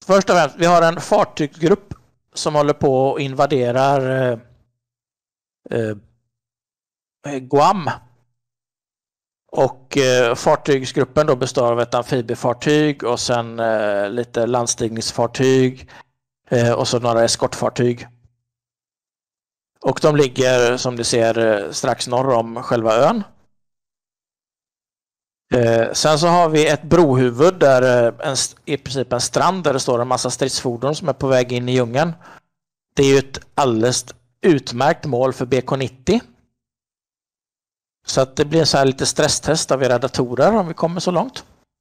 först och främst, vi har en fartygsgrupp som håller på och invaderar Guam. Och fartygsgruppen då består av ett amfibiefartyg och sen lite landstigningsfartyg och så några eskortfartyg. Och de ligger, som ni ser, strax norr om själva ön. Sen så har vi ett brohuvud där i princip en strand där det står en massa stridsfordon som är på väg in i djungeln. Det är ju ett alldeles utmärkt mål för BK-90. Så att det blir så här lite stresstest av era datorer om vi kommer så långt.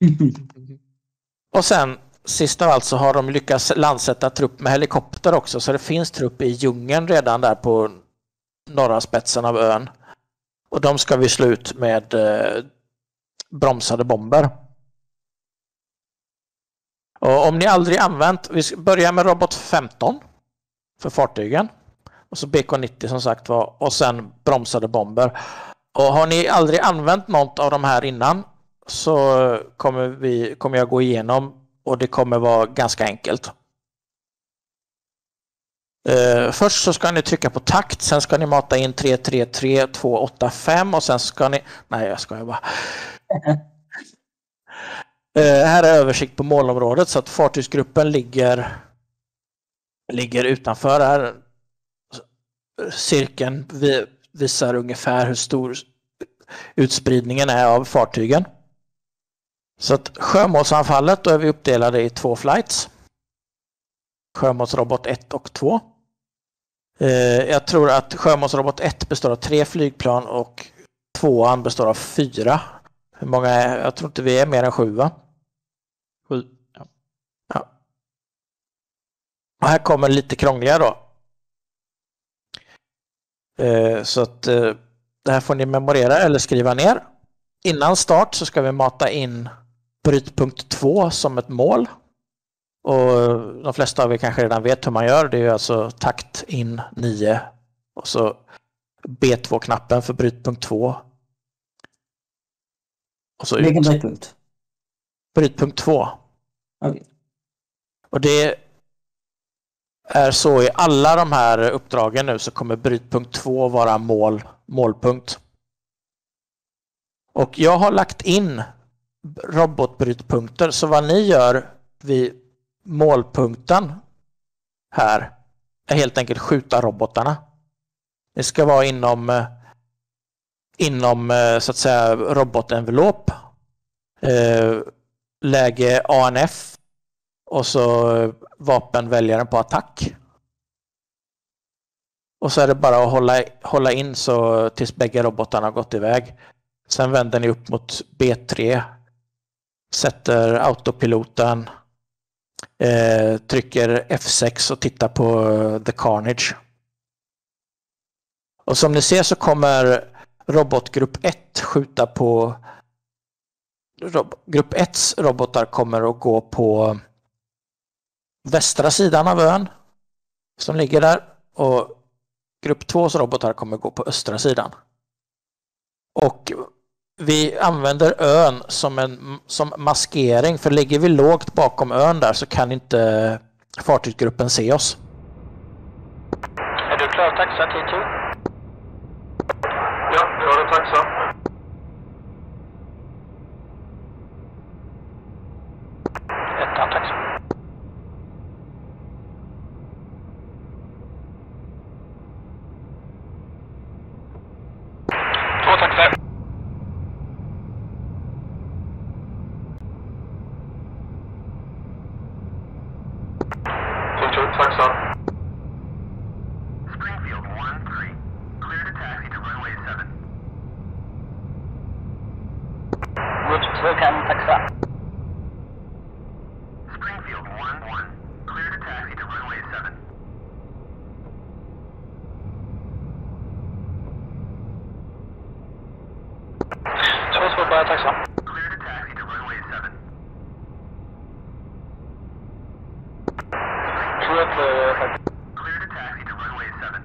Och sen sist av allt så har de lyckats landsätta trupp med helikopter också, så det finns trupp i djungeln redan där på norra spetsen av ön. Och de ska vi slå ut med bromsade bomber. Och om ni aldrig använt, vi börjar med robot 15 för fartygen. Och så BK-90 som sagt var, och sen bromsade bomber. Och har ni aldrig använt något av de här innan så kommer jag gå igenom och det kommer vara ganska enkelt. Först så ska ni trycka på takt, sen ska ni mata in 333 285 och sen ska ni... Nej, jag ska bara... Här är översikt på målområdet så att fartygsgruppen ligger utanför här. Cirkeln visar ungefär hur stor utspridningen är av fartygen. Så att sjömålsanfallet, då är vi uppdelade i 2 flights. Sjömålsrobot 1 och 2. Jag tror att sjömålsrobot 1 består av 3 flygplan och 2an består av 4. Hur många är? Jag tror inte vi är mer än 7, va? 7. Ja. Och här kommer lite krångliga då. Så att det här får ni memorera eller skriva ner. Innan start så ska vi mata in brytpunkt 2 som ett mål. Och de flesta av er kanske redan vet hur man gör. Det är alltså takt in 9 och så B2-knappen för brytpunkt 2. Och så vilken brytpunkt? Brytpunkt 2. Okay. Och det är så i alla de här uppdragen nu så kommer brytpunkt 2 vara målpunkt. Och jag har lagt in robotbrytpunkter, så vad ni gör vid målpunkten här är helt enkelt skjuta robotarna. Det ska vara inom så att säga robotenvelop, läge ANF och så vapenväljaren på attack. Och så är det bara att hålla in så tills bägge robotarna har gått iväg. Sen vänder ni upp mot B3, sätter autopiloten, trycker F6 och tittar på The Carnage. Och som ni ser så kommer robotgrupp 1 skjuta på... Grupp 1s robotar kommer att gå på västra sidan av ön som ligger där, och grupp 2s robotar kommer att gå på östra sidan. Och vi använder ön som maskering, för ligger vi lågt bakom ön där så kan inte fartygsgruppen se oss. Är du klar, taxa T2? Ja, jag har taxa. Ettan, taxa. Två taxar. Taxa. Springfield 1-3. Clear to taxi to runway 7. Route 2 kan taxa. Springfield 1-1. Clear to taxi to runway 7. Två spår bara taxa. Clear to taxi to runway 7. Clear to taxi to runway 7.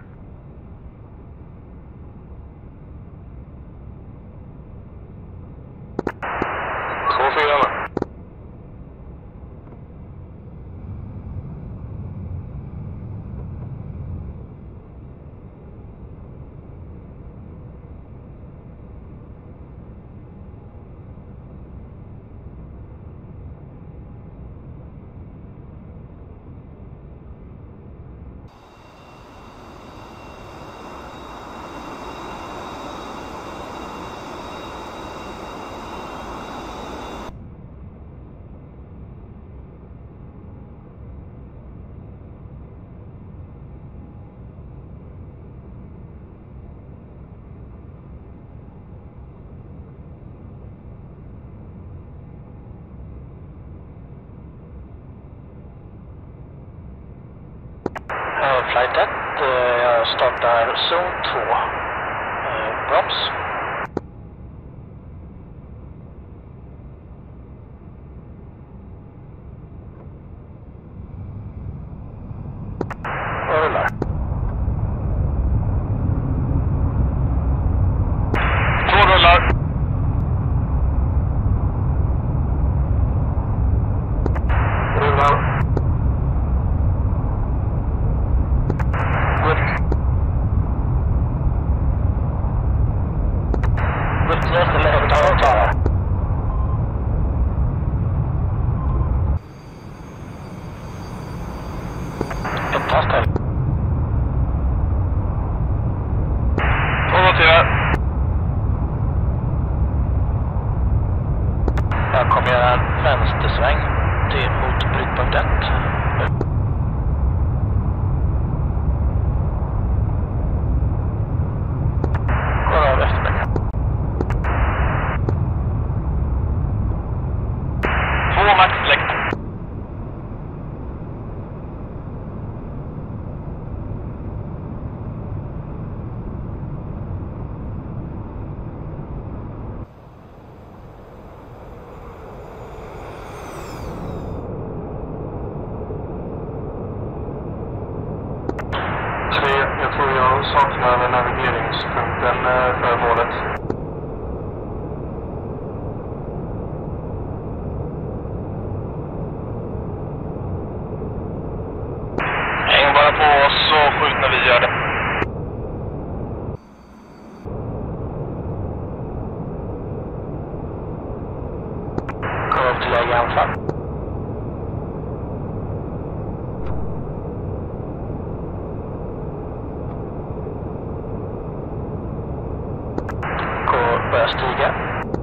Två fyra. Flight 1, jag startar zon 2. Broms. Och rullar. Två rullar. Rullar. Fantastiskt. Noterar. Jag kommer göra en vänstersväng till mot brytpunkt 1. Går av efterbäcken. 2 max släkt. Jag tror jag saknar navigeringspunkten för målet. Häng bara på oss så skjut när vi gör det. Kom upp till läge anfall. Börja stiga.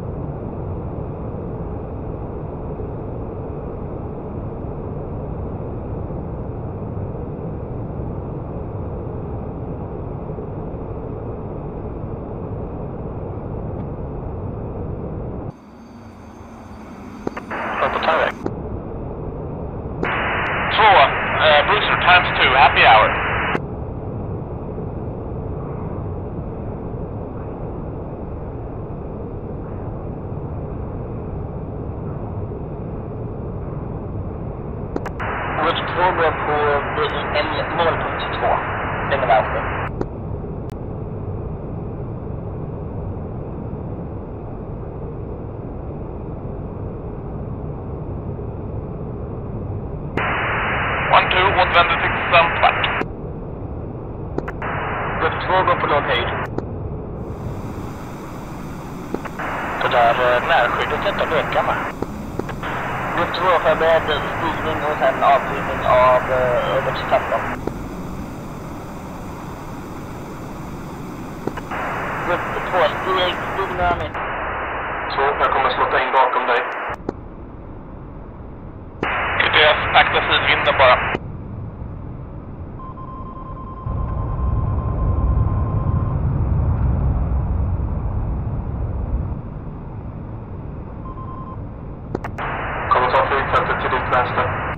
Upp på tarväg. 2. Brewster times 2. Happy hour. Brewster 2 går på målpunkt 2. Stänger vänster. Återvänder till samtvart. Brewster 2 går på låg höjd. Det där närskyddet är inte att leka med. Brewster 2 förberedd stigning och sen avfyrning av övertrampen. Brewster 2 stig några meter. Så, jag kommer slåta in bakom dig. QTS, akta sidvinden bara. Kommer ta flygfältet till ditt vänster.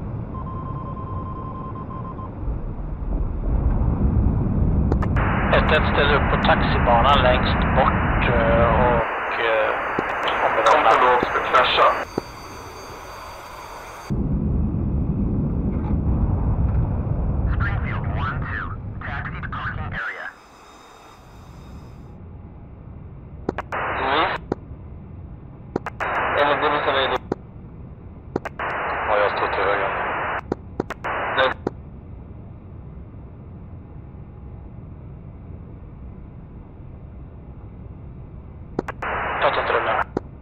Ett ställer upp på taxibanan längst bort och Kom för lågt för krascha. Springfield 1-2. Taxi to parking area. Eller det visar det. Ja, jag står till höger. låt oss rulla.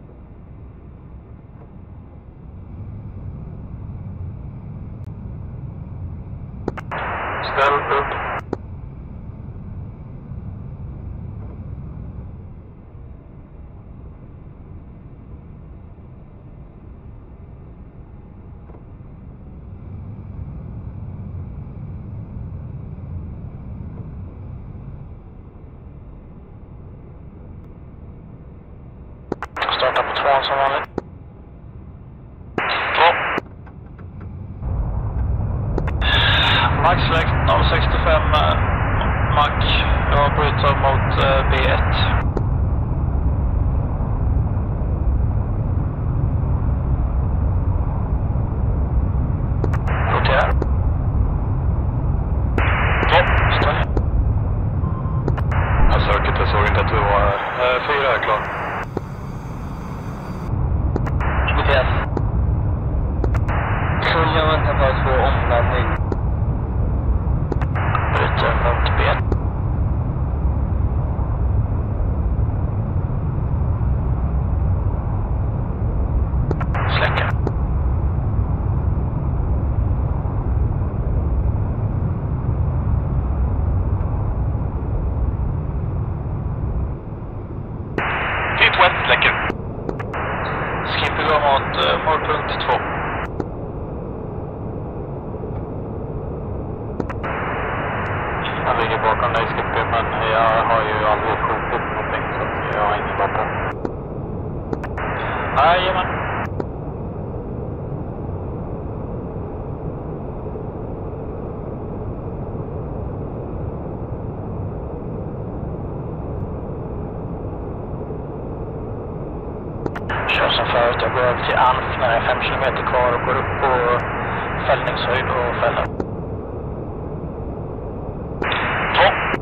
Ställ upp. Starta på 2 som vanligt. 2. Maxläkt 065 Mac. Jag bryter mot B1. Notera. Topp, ställ. Jag söker, jag såg inte att du var här. 4 är klar. GPS. Följa vänta på att få omladdning. Bryter mot B1. Släcka. T1 släcker. Skipper gå mot målpunkt 2. Jag ligger bakom dig, Skipper, men jag har ju aldrig skjutit någonting så att jag har ingen vapen. Jajamän. Kör som förut, jag går över till Anf när det är 5 kilometer kvar och går upp på fällningshöjd och fäller. Topp!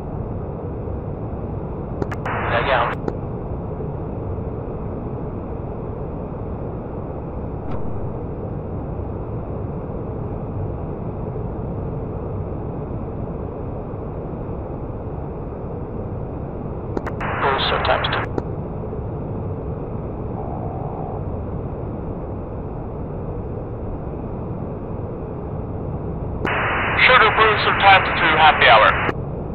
Lägg an. Booster times 2. Sugar booster times 2 happy hour.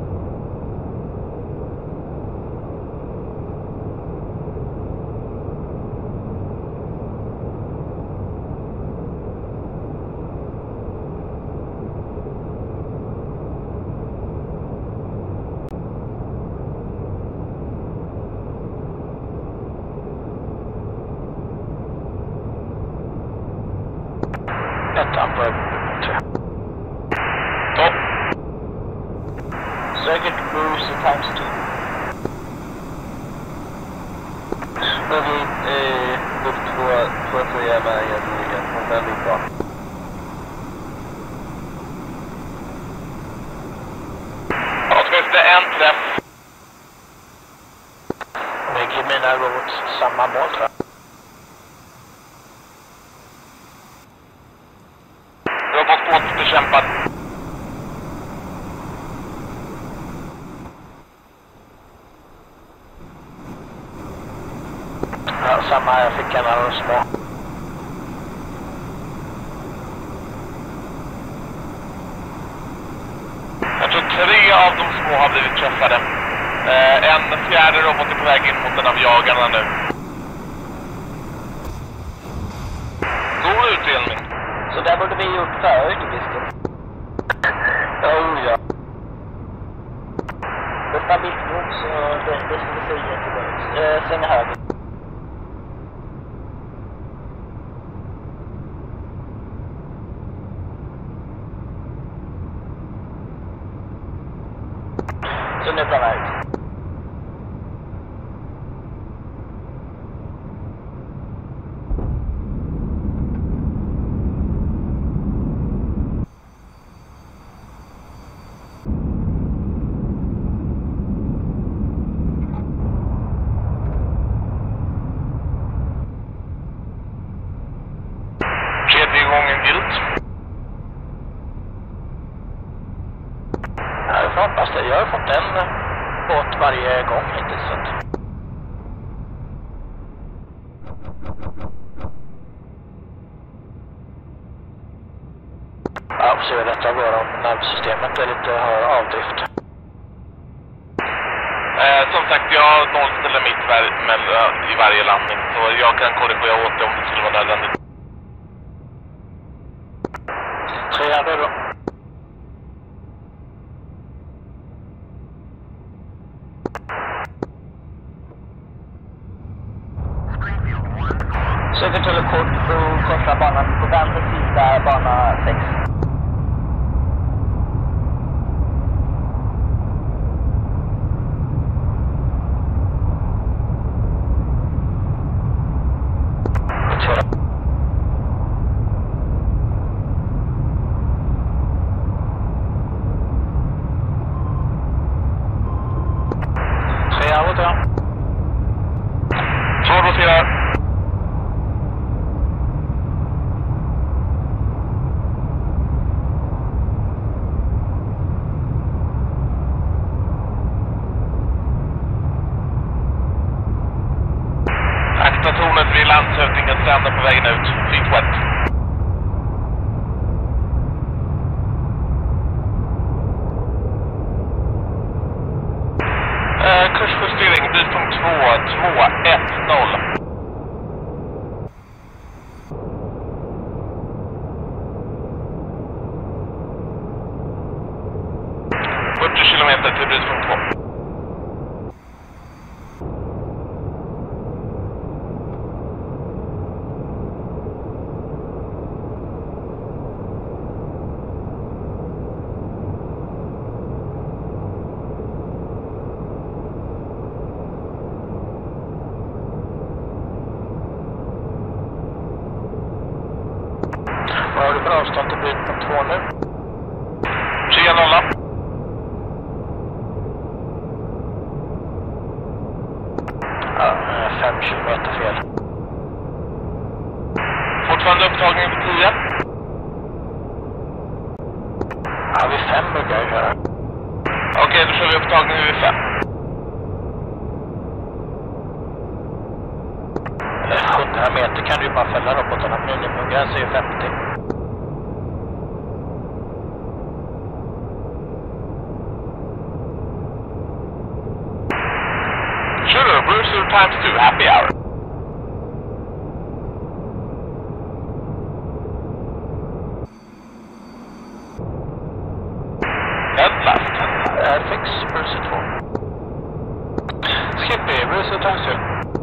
Ettan på 3. Topp. Säkert booster times 2. Men vi luft 2-3 med igen. Väldigt bra. Åtminstone en träff. Lägger mina robots samma mål, tror jag. Robotbåt bekämpad. Ja, samma här, jag fick en av de små. Jag tror 3 av de små har blivit träffade. En fjärde robot är på väg in mot en av jagarna nu. God utdelning. Så där borde vi gjort förut, visst. Ja. Det är stabilt nog, så det ska vi säga tillbaka. Sen höger. Så nu planar ut. Tredje gången gillt. Jag får hoppas det. Jag har fått en båt varje gång hittills. Så att... Ja, får se hur detta går om nervsystemet är lite avdrift. Som sagt, jag nollställer mitt i varje landning. Så jag kan korrigera åt det om det skulle vara nödvändigt. 3 då. Södertälje kort på korsa banan på vänster sida, bana 6. vänster änden på vägen ut. Fleet wet. Kursjustering, brytpunkt 2-2-1-0. 40 kilometer till brytpunkt 2. Vad har du för avstånd till brytpunkt 2 nu? 3-0. Ja, 5 kilometer fel. Fortfarande upptagning på 10. Ja, vid 5 brukar jag köra. Okej, då kör vi upptagning vid 5. 100 meter kan du ju bara fälla robotarna. Minimumgräns är ju 50. Sure, Bruce times 2, happy hour. Headlast. Fix, Bruce 2. Skippy, Bruce times 2.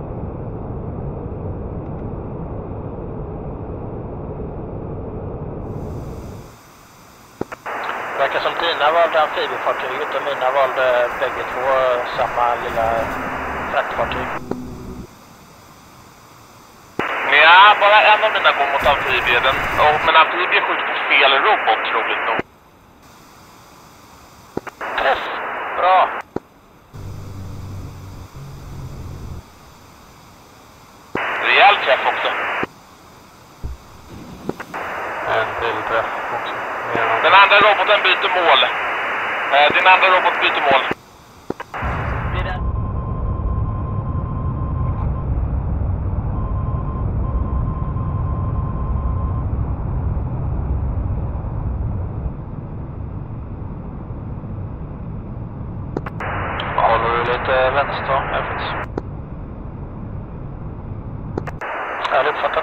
Verkar som dina valde amfibiefartyget och mina valde bägge två samma lilla fraktfartyg. Ja, bara en av mina går mot amfibien. Men amfibien skjuter på fel robot, troligt nog. Träff! Bra! Rejäl träff också. En bildträff också. Den andra roboten byter mål. Din andra robot byter mål. Blir det? Håller du lite vänster? Här finns. Jag har uppfattat.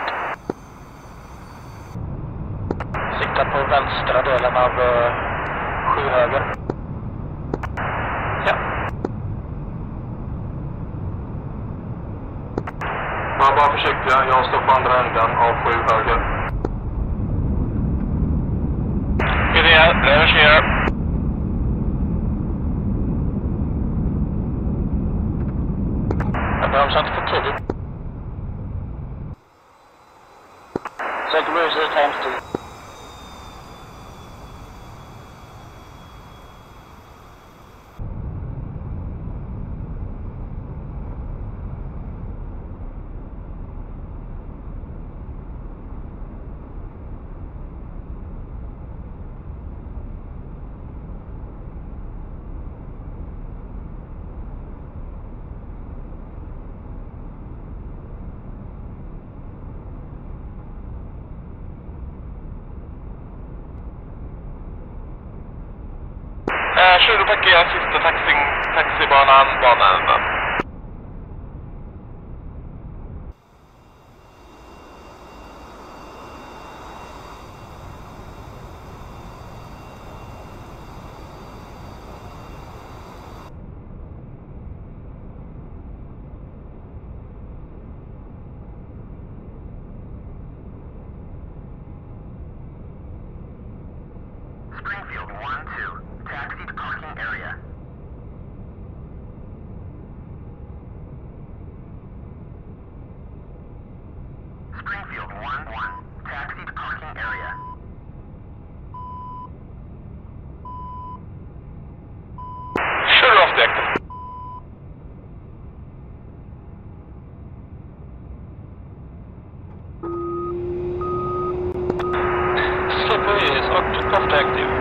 Sikta på vänstra delen av 7 höger. Ja. Var bara försiktiga, jag står på andra änden av 7 höger. Idé, reverserar. Jag bromsar inte för tidigt. Säker Bruce times 2. Kör du parkera sista taxibanan, banan. Springfield 1-2. Taxi to parking area. Springfield 1-1. Taxi to parking area. Kör du off direkt. Skipper is off active.